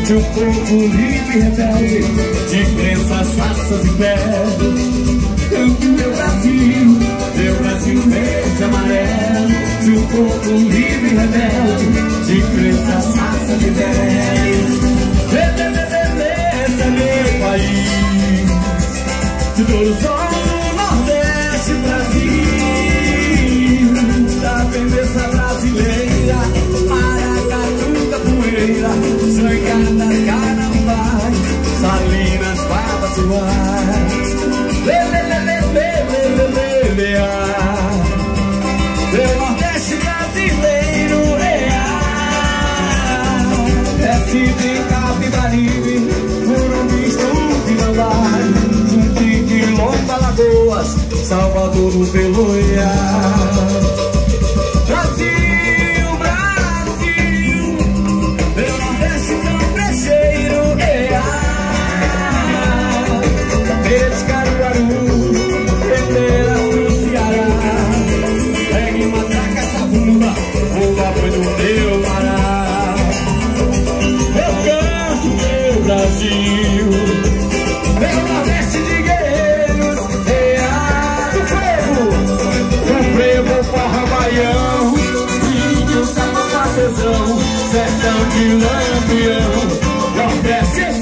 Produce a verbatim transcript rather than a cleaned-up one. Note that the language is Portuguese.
de um povo livre e rebelde, de crenças, raças e fé. Meu Brasil, meu Brasil verde e amarelo, de um povo livre e rebelde, de crenças, raças e fé. Esse é meu país, de todos os do Nordeste, Brasil, da beleza brasileira, maracatu, capoeira, jangadas, carnavais, salinas, babas e uais. Meu Nordeste brasileiro, Recife, Capibaribe, Morumbi, Tupinambás, Jundique, Lomba, Lagoas, Salvador, do Peloia. Brasil, Brasil, meu Nordeste tão brecheiro, Tapete, Caruaru, Pedreiras do Ceará, pegue matraca, essa bumba, Bumba foi do meu Pará. Eu canto meu Brasil, meu Nordeste de guerreiros, do frevo, do frevo, forra, baião, índio, samba, patezão, sertão de lampião, Nordeste.